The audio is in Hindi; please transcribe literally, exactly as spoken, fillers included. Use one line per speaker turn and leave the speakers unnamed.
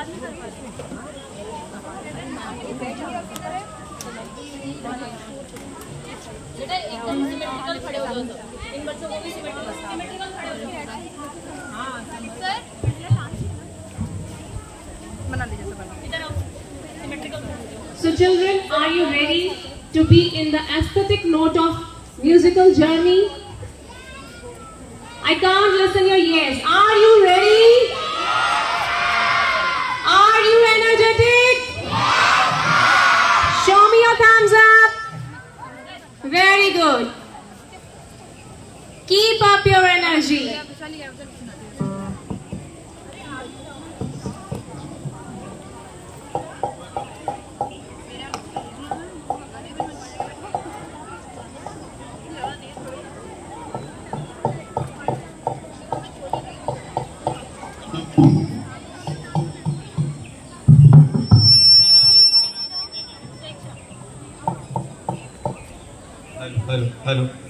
बेटा एकदम सिमेट्रिकल खड़े हो जाओ, इन बच्चों को भी सिमेट्रिकल सिमेट्रिकल खड़े हो जाओ। हाँ सर बना लीजिए, सब बना इधर आओ, symmetrical.
So children, are you ready to be in the aesthetic note of musical journey? I can't listen your yes. Are you ready? Are you energetic? Show me your thumbs up. Very good. Keep up your energy.
Hello, hello, hello.